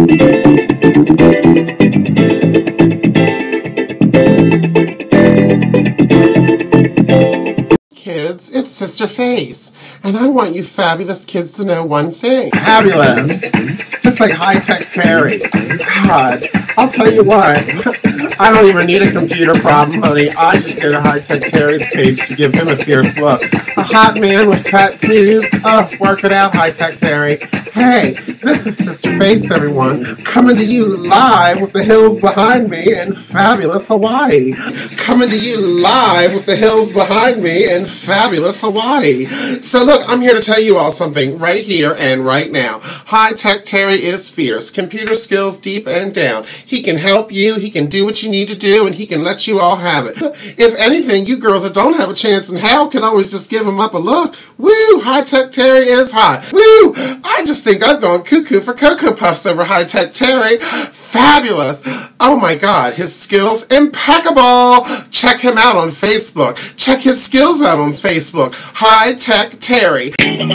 Kids, it's Sister Face, and I want you fabulous kids to know one thing. Fabulous. Just like high-tech Terry. God, I'll tell you what. I don't even need a computer problem, honey. I just go to high-tech Terry's page to give him a fierce look. A hot man with tattoos. Oh, work it out, high-tech Terry. Hey, this is Sister Face, everyone, coming to you live with the hills behind me in fabulous Hawaii. Coming to you live with the hills behind me in fabulous Hawaii. So look, I'm here to tell you all something right here and right now. High-tech Terry is fierce. Computer skills deep and down. He can help you, he can do what you need to do, and he can let you all have it. If anything, you girls that don't have a chance in hell can always just give him up a look. Woo! High-tech Terry is hot. Woo! I just think I've gone cuckoo for Cocoa Puffs over high-tech Terry. Fabulous! Oh my God, his skills impeccable! Check him out on Facebook. Check his skills out on Facebook. High-tech Terry.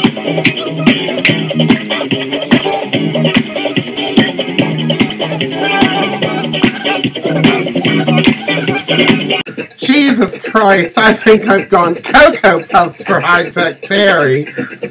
Jesus Christ, I think I've gone Cocoa Puffs for high-tech Terry.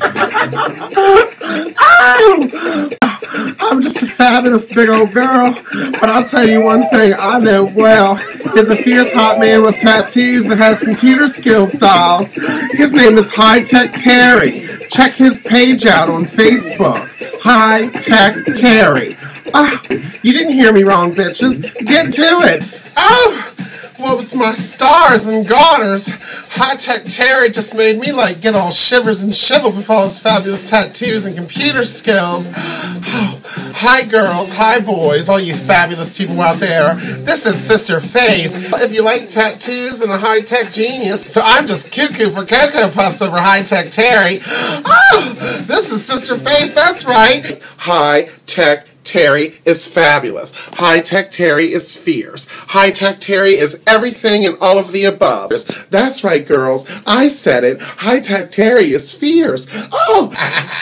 Oh! I'm just a fabulous big old girl, but I'll tell you one thing I know well. He's a fierce hot man with tattoos that has computer skills dolls. His name is High-tech Terry. Check his page out on Facebook. High-tech Terry. Ah, you didn't hear me wrong, bitches. Get to it. Oh! Well, it's my stars and garters. High-tech Terry just made me like get all shivers and shivels with all his fabulous tattoos and computer skills. Oh, hi girls, hi boys, all you fabulous people out there. This is Sister Face. If you like tattoos and a high-tech genius, so I'm just cuckoo for Cocoa Puffs over high-tech Terry. Oh, this is Sister Face, that's right. High-tech Terry is fabulous. High-tech Terry is fierce. High-tech Terry is everything and all of the above. That's right, girls. I said it. High-tech Terry is fierce. Oh!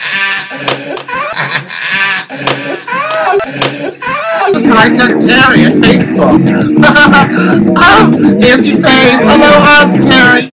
It's High-tech Terry at Facebook. Oh, Auntie Face, hello us, Terry.